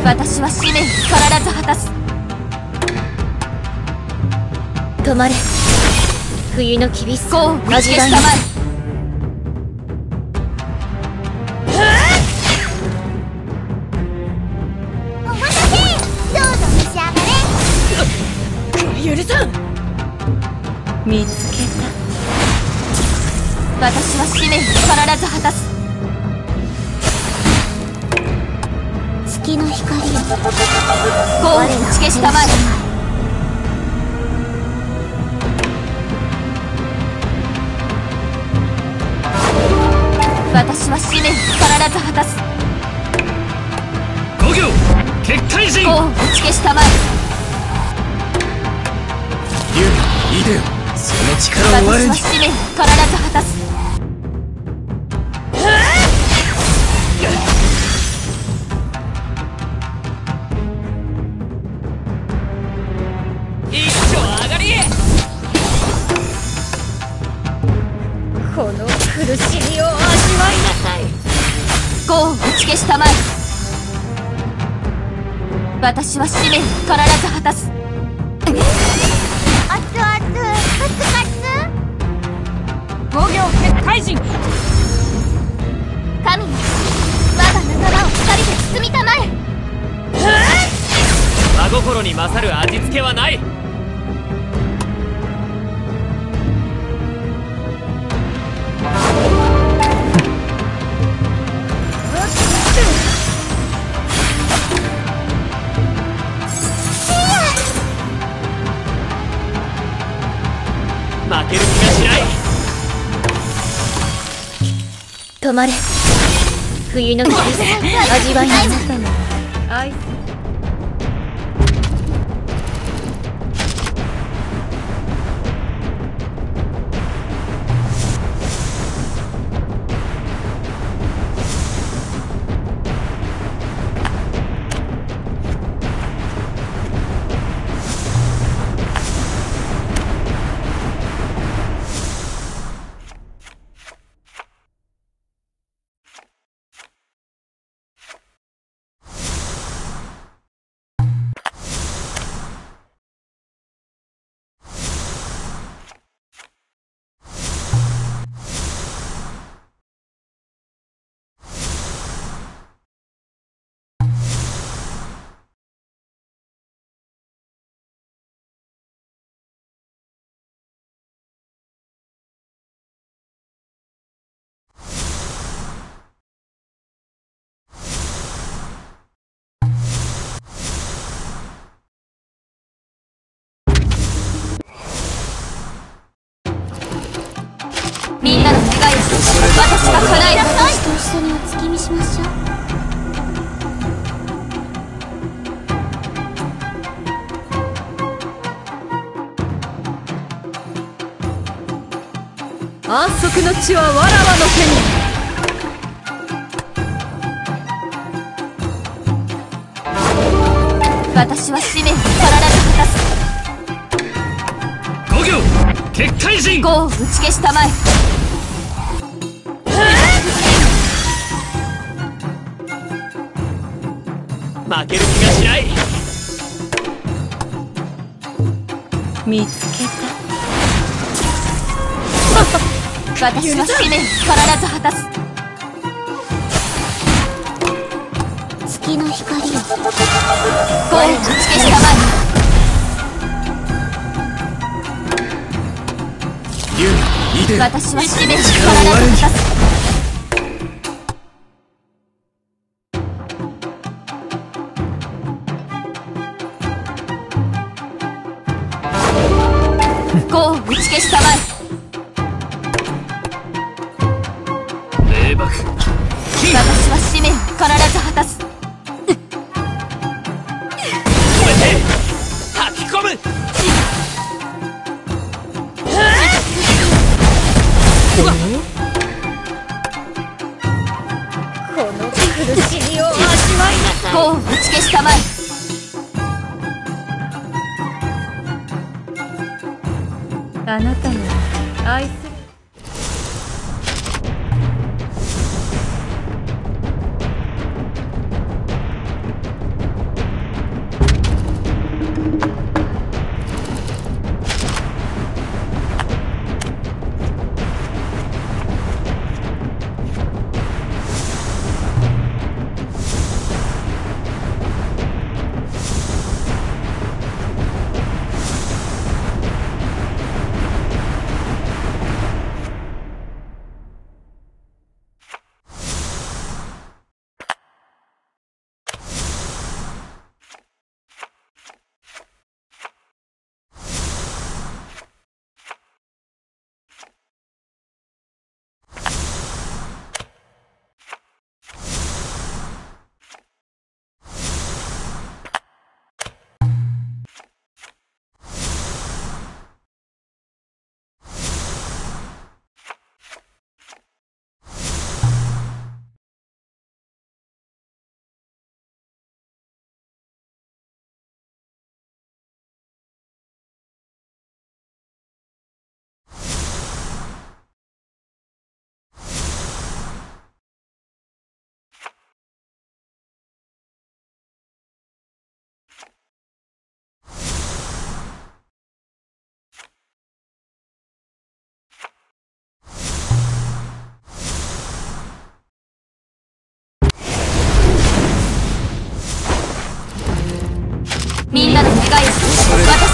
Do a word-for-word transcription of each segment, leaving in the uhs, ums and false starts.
私は使命を必ず果たす。止まれ、冬の厳しさを打ち消したまえ。 お待たせ、どうぞ召し上がれ。 許さん。見つけた。私は使命を必ず果たす。 月の光よ、 ゴーを打ち消したまえ。私は使命を必ず果たす。 五行結界陣。 ゴーを打ち消したまえ。 龍いでよ、その力を我に。 私は使命を必ず果たす。 一丁上がり。 この苦しみを味わいなさい。ゴーを打ち消したまえ。私は使命を必ず果たす。 熱々カツカツ。 五行結界陣。 神よ、我が仲間を光で包みたまえ。 真心に勝る味付けはない。負ける気がしない。 止まれ、冬の厳しさ味わいなさい。愛みんなの願いを私が叶える。 私と一緒にお月見しましょう。 安息の地はわらわの手に。私は使命を必ず果たす。 五行結界陣。 ゴーを打ち消したまえ。 負ける気がしない。 見つけた。私は使命を必ず果たす。 月の光よ、 ゴーを打ち消したまえ。 龍いでよ、 私は使命を必ず果たす。ゴーを打ち消したまえ。 霊爆。 私は使命を必ず果たす。 止めて吐き込む。 この苦しみを味わいなさい。ゴーを打ち消したまえ。あなたの愛する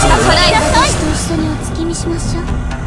か来ない。 私と一緒にお月見しましょう。